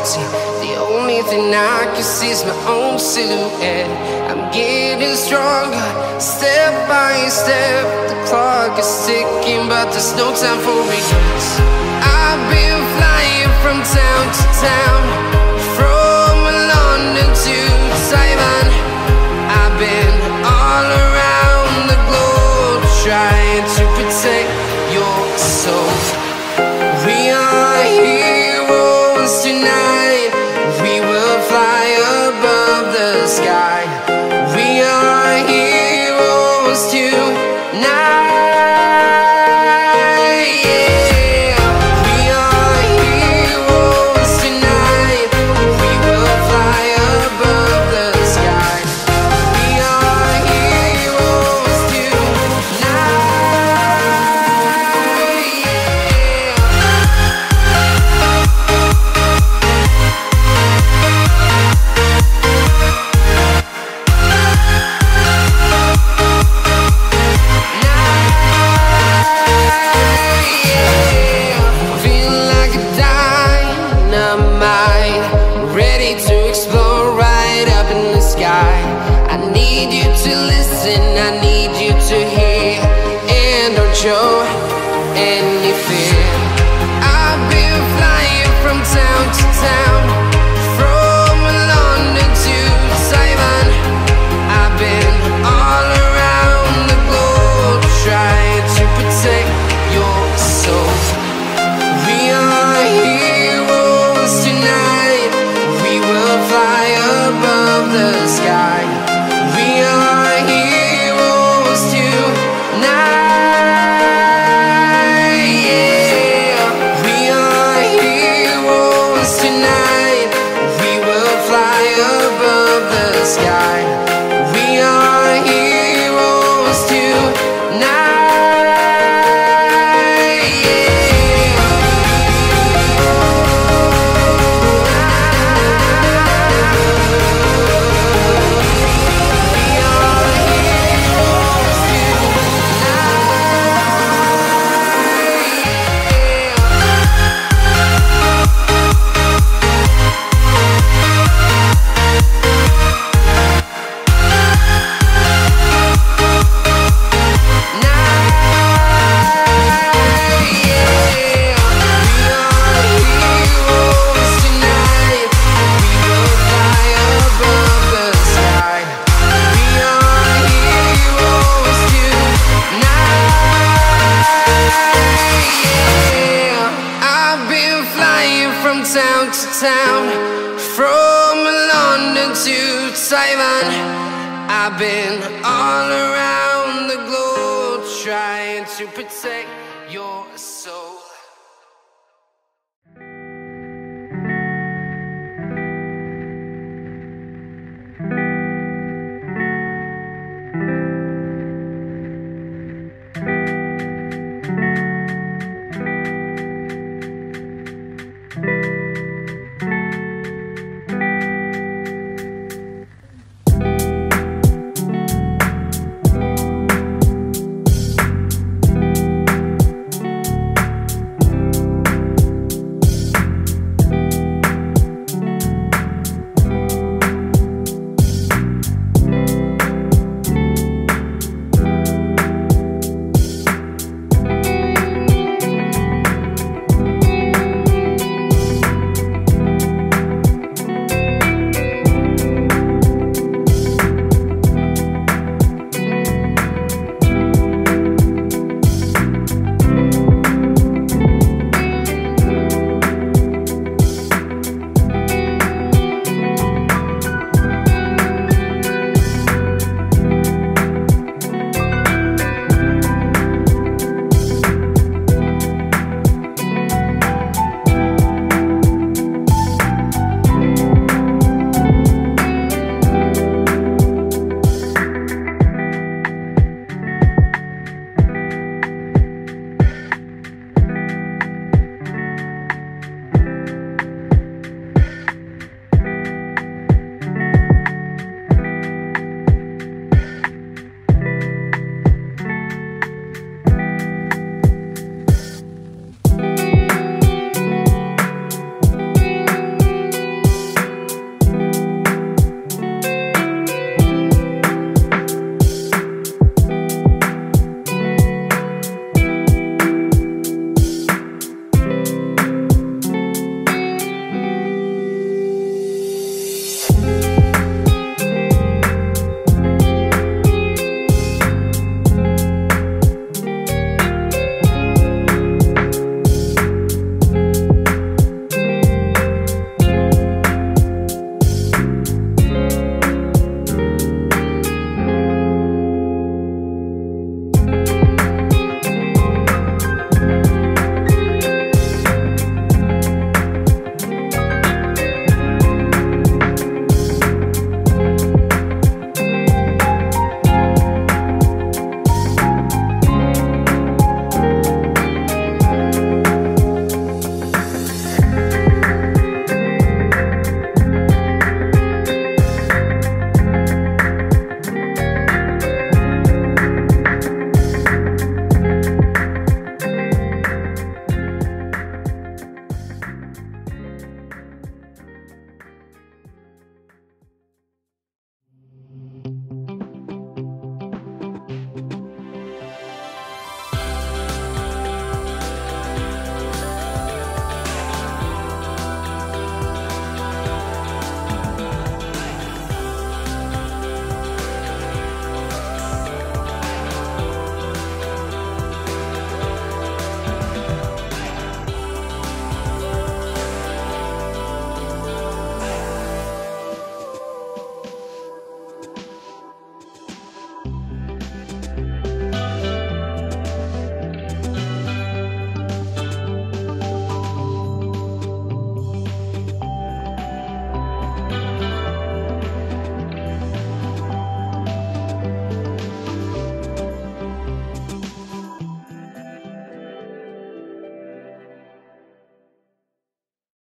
reality. The only thing I can see is my own silhouette. I'm getting stronger, step by step. The clock is ticking, but there's no time for regrets. I've been flying from town to town, from London to Taiwan. I've been all around the globe, trying to protect your soul. We are heroes tonight. We will fly above the sky. We are heroes tonight. Show any fear. I've been flying from town to town, from London to Taiwan. I've been all around the globe, trying to protect your soul. We are heroes tonight. We will fly above the sky. We are heroes tonight. Sky. We are heroes tonight. Town to town, from London to Taiwan. I've been all around the globe, trying to protect your soul.